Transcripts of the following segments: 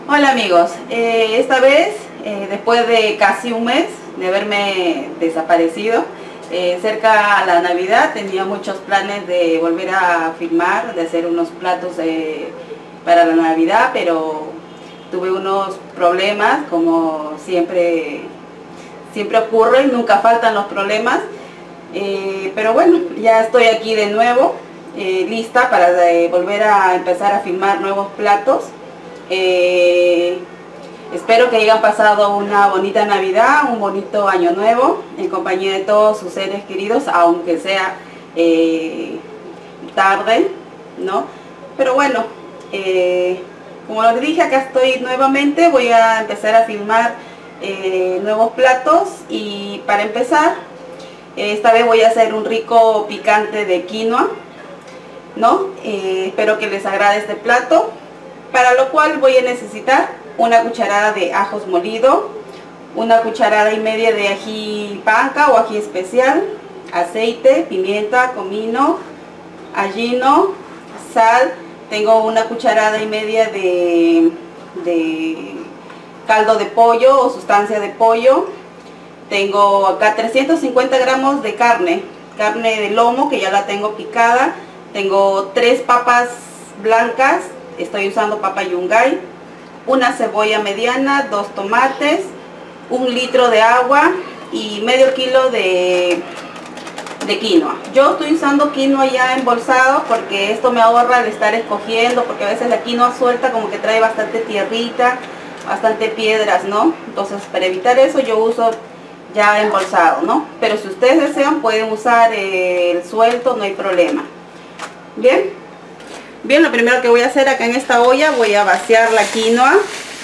Hola amigos, esta vez, después de casi un mes de haberme desaparecido, cerca a la Navidad tenía muchos planes de volver a filmar, de hacer unos platos para la Navidad, pero tuve unos problemas, como siempre ocurre, nunca faltan los problemas, pero bueno, ya estoy aquí de nuevo, lista para volver a empezar a filmar nuevos platos. Espero que hayan pasado una bonita Navidad, un bonito Año Nuevo, en compañía de todos sus seres queridos, aunque sea tarde, ¿no? Pero bueno, como les dije, acá estoy nuevamente, voy a empezar a filmar nuevos platos y para empezar, esta vez voy a hacer un rico picante de quinoa, ¿no? Espero que les agrade este plato, para lo cual voy a necesitar una cucharada de ajos molido, una cucharada y media de ají panca o ají especial, aceite, pimienta, comino, allino, sal. Tengo una cucharada y media de caldo de pollo o sustancia de pollo. Tengo acá 350 gramos de carne de lomo que ya la tengo picada. Tengo 3 papas blancas, estoy usando papa yungay, una cebolla mediana, 2 tomates, 1 litro de agua y medio kilo de quinoa. Yo estoy usando quinoa ya embolsado porque esto me ahorra el estar escogiendo, porque a veces la quinoa suelta como que trae bastante tierrita, bastante piedras, ¿no? Entonces para evitar eso yo uso ya embolsado, ¿no? Pero si ustedes desean pueden usar el suelto, no hay problema. Bien, lo primero que voy a hacer acá en esta olla, voy a vaciar la quinoa.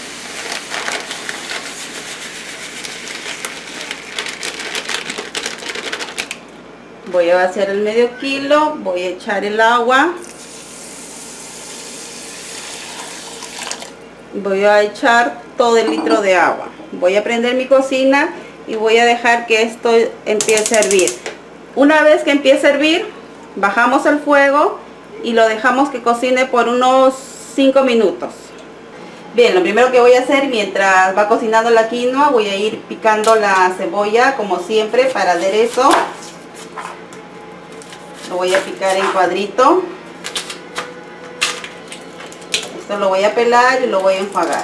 Voy a vaciar el medio kilo, voy a echar el agua. Voy a echar todo el litro de agua. Voy a prender mi cocina y voy a dejar que esto empiece a hervir. Una vez que empiece a hervir, bajamos el fuego y lo dejamos que cocine por unos 5 minutos. Bien, lo primero que voy a hacer mientras va cocinando la quinoa, voy a ir picando la cebolla como siempre para aderezo. Lo voy a picar en cuadrito. Esto lo voy a pelar y lo voy a enjuagar.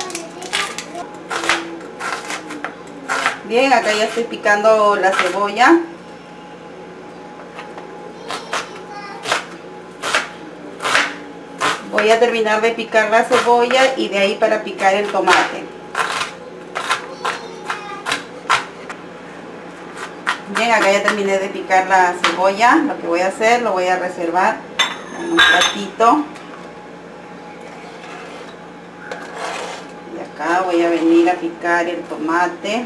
Bien, acá ya estoy picando la cebolla. Voy a terminar de picar la cebolla y de ahí para picar el tomate. Bien, acá ya terminé de picar la cebolla. Lo que voy a hacer, lo voy a reservar en un platito. Y acá voy a venir a picar el tomate.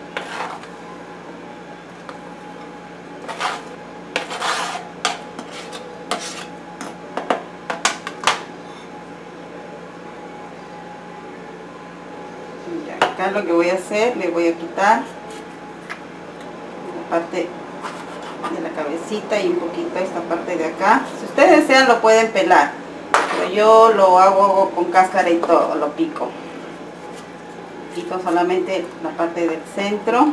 Acá lo que voy a hacer, le voy a quitar la parte de la cabecita y un poquito esta parte de acá. Si ustedes desean lo pueden pelar, pero yo lo hago con cáscara y todo, lo pico. Pico solamente la parte del centro.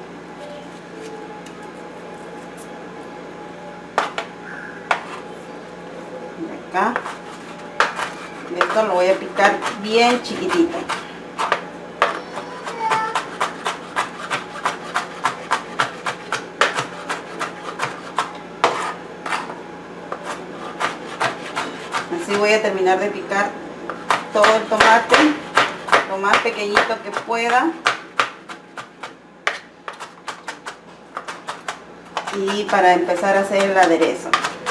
Y acá. Y esto lo voy a picar bien chiquitito. Así voy a terminar de picar todo el tomate, lo más pequeñito que pueda. Y para empezar a hacer el aderezo.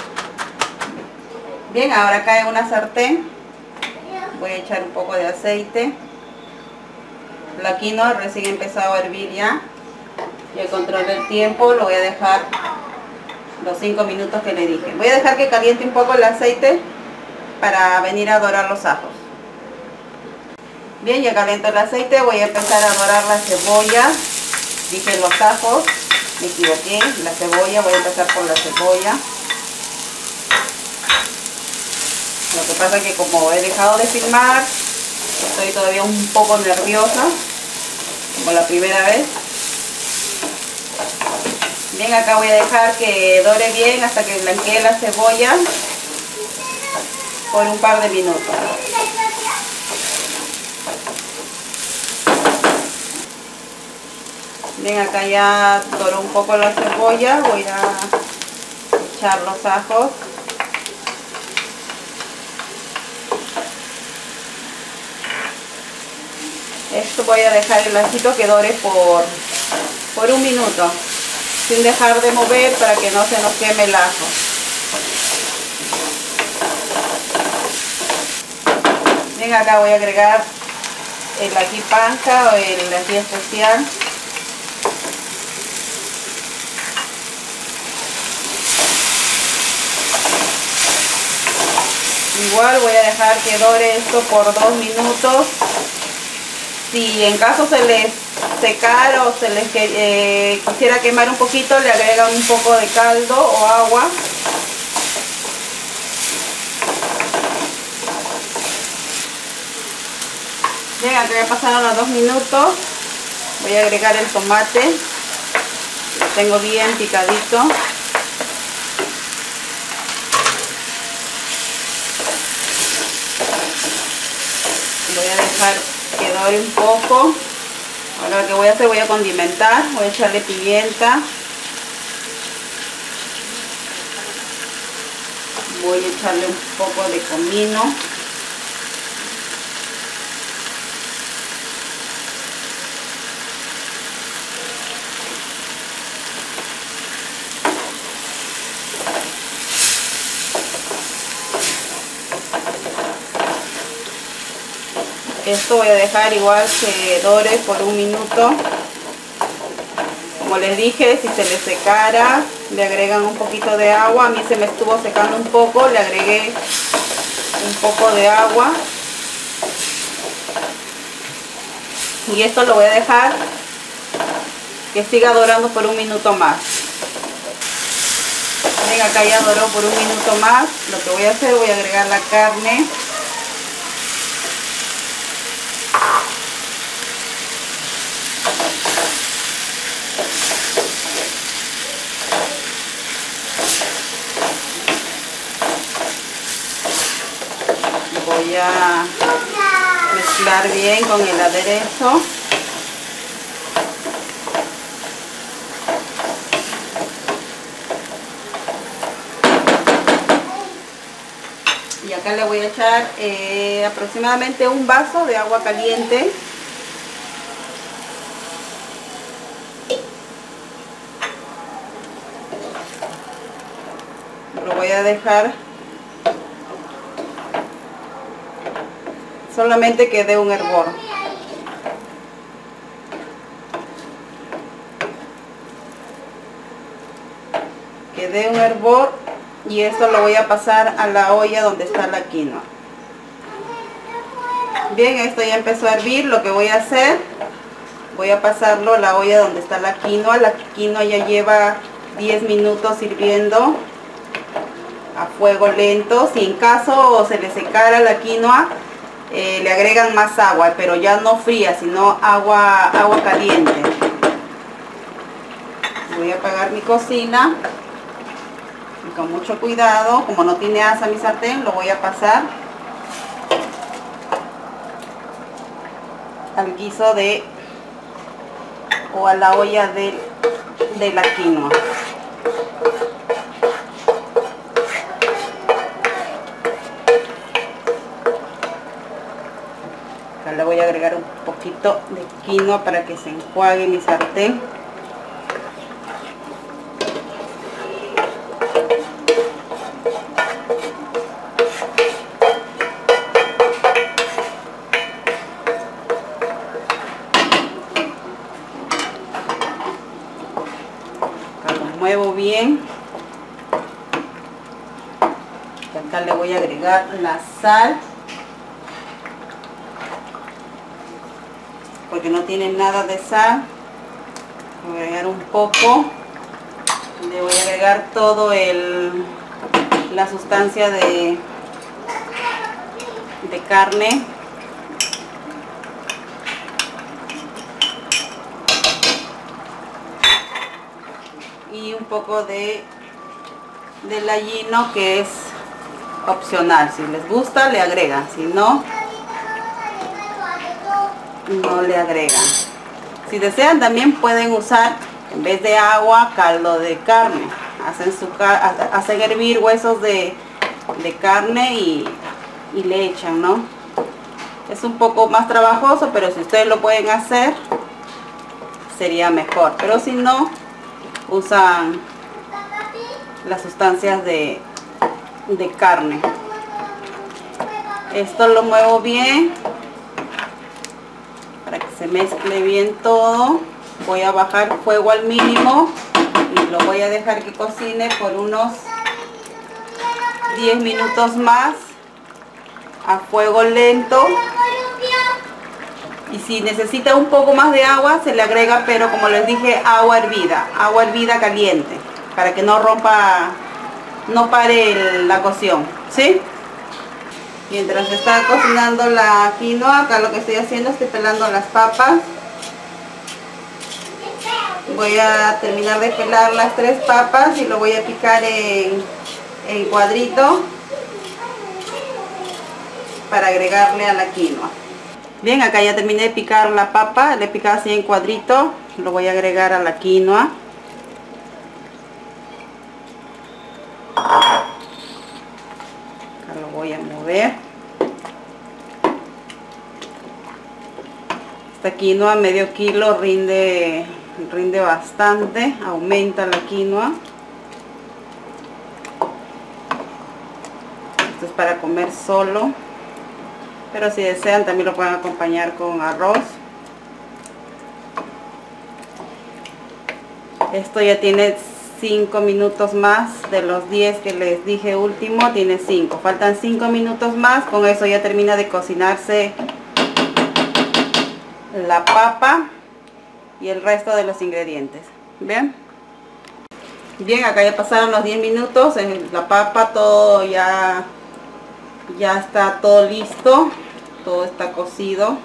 Bien, ahora acá en una sartén voy a echar un poco de aceite. La quinoa recién empezado a hervir ya. Ya controlé el tiempo, lo voy a dejar los 5 minutos que le dije. Voy a dejar que caliente un poco el aceite para venir a dorar los ajos. Bien, ya calentó el aceite, voy a empezar a dorar la cebolla. Dije los ajos, me equivoqué, la cebolla, voy a empezar por la cebolla. Lo que pasa es que como he dejado de filmar, Estoy todavía un poco nerviosa, como la primera vez. Bien, acá voy a dejar que dore bien hasta que blanquee la cebolla por un par de minutos. Bien, acá ya doró un poco la cebolla, voy a echar los ajos. Esto voy a dejar el ajito que dore por un minuto, sin dejar de mover para que no se nos queme el ajo. Bien, acá voy a agregar el ají panca o el ají especial. Igual voy a dejar que dore esto por 2 minutos. Si en caso se les secara o se les quisiera quemar un poquito, le agregan un poco de caldo o agua. Bien, acá ya pasaron los 2 minutos. Voy a agregar el tomate. Lo tengo bien picadito. Voy a dejar que dore un poco. Ahora lo que voy a hacer, voy a condimentar. Voy a echarle pimienta. Voy a echarle un poco de comino. Esto voy a dejar igual que dore por un minuto. Como les dije, si se les secara, le agregan un poquito de agua. A mí se me estuvo secando un poco, le agregué un poco de agua. Y esto lo voy a dejar que siga dorando por un minuto más. Ven, acá ya doró por un minuto más. Lo que voy a hacer, voy a agregar la carne. Voy a mezclar bien con el aderezo. Y acá le voy a echar aproximadamente un vaso de agua caliente. Lo voy a dejar solamente que dé un hervor. Que dé un hervor y esto lo voy a pasar a la olla donde está la quinoa. Bien, esto ya empezó a hervir. Lo que voy a hacer, voy a pasarlo a la olla donde está la quinoa. La quinoa ya lleva 10 minutos hirviendo a fuego lento. Si en caso se le secara la quinoa, le agregan más agua, pero ya no fría, sino agua caliente. Voy a apagar mi cocina y con mucho cuidado, como no tiene asa mi sartén, lo voy a pasar al guiso o a la olla de la quinoa. Acá le voy a agregar un poquito de quinoa para que se enjuague mi sartén. Acá lo muevo bien. Y acá le voy a agregar la sal, porque no tiene nada de sal. Voy a agregar un poco. Le voy a agregar todo la sustancia de carne. y un poco de allino, que es opcional. Si les gusta le agregan, si no, no le agregan. Si desean también pueden usar, en vez de agua, caldo de carne. Hacen hervir huesos de carne y le echan, ¿no? Es un poco más trabajoso, pero si ustedes lo pueden hacer sería mejor. Pero si no, usan las sustancias de carne. Esto lo muevo bien para que se mezcle bien todo. Voy a bajar fuego al mínimo y lo voy a dejar que cocine por unos 10 minutos más a fuego lento. Y si necesita un poco más de agua se le agrega, pero como les dije, agua hervida caliente, para que no rompa, no pare la cocción, ¿sí? Mientras está cocinando la quinoa, acá lo que estoy haciendo, estoy pelando las papas. Voy a terminar de pelar las 3 papas y lo voy a picar en cuadrito para agregarle a la quinoa. Bien, acá ya terminé de picar la papa, le he picado así en cuadrito, lo voy a agregar a la quinoa. Acá lo voy a mover. Esta quinoa medio kilo rinde bastante, aumenta la quinoa. Esto es para comer solo, pero si desean también lo pueden acompañar con arroz. Esto ya tiene 5 minutos más de los 10 que les dije último, tiene 5. Faltan 5 minutos más, con eso ya termina de cocinarse la papa y el resto de los ingredientes. Bien, acá ya pasaron los 10 minutos, la papa, todo ya está todo listo, todo está cocido.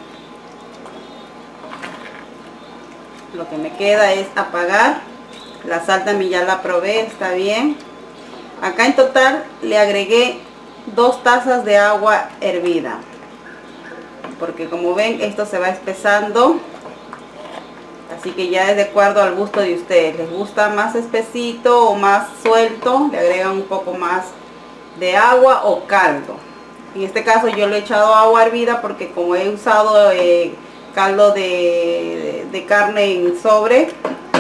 Lo que me queda es apagar. La sal también ya la probé, está bien. Acá en total le agregué 2 tazas de agua hervida, porque como ven esto se va espesando, así que ya es de acuerdo al gusto de ustedes. Les gusta más espesito o más suelto, le agregan un poco más de agua o caldo. En este caso yo le he echado agua hervida porque como he usado caldo de carne en sobre,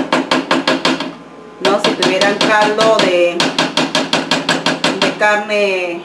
no, si tuvieran caldo de carne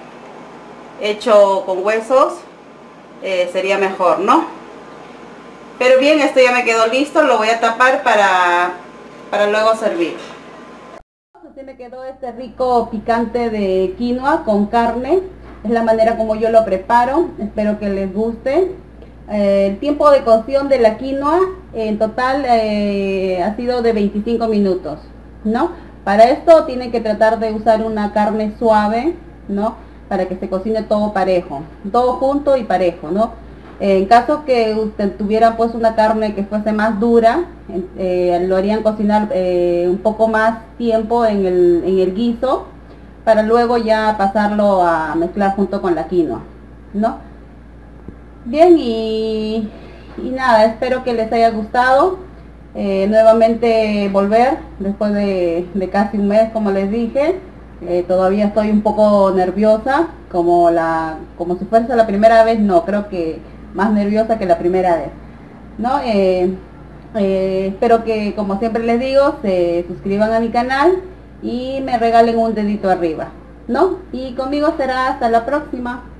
hecho con huesos sería mejor, ¿no? Pero bien, esto ya me quedó listo, lo voy a tapar para luego servir. Así me quedó este rico picante de quinoa con carne. Es la manera como yo lo preparo, espero que les guste. El tiempo de cocción de la quinoa en total ha sido de 25 minutos, ¿no? Para esto tienen que tratar de usar una carne suave, ¿no? Para que se cocine todo parejo, todo junto y parejo, ¿no? En caso que usted tuviera pues una carne que fuese más dura, lo harían cocinar un poco más tiempo en el guiso, para luego ya pasarlo a mezclar junto con la quinoa, ¿no? Bien, y nada, espero que les haya gustado. Nuevamente volver después de casi un mes, como les dije. Todavía estoy un poco nerviosa, como si fuese la primera vez. No, creo que más nerviosa que la primera vez, ¿no? Espero que, como siempre les digo, se suscriban a mi canal y me regalen un dedito arriba, ¿no? Y conmigo será hasta la próxima.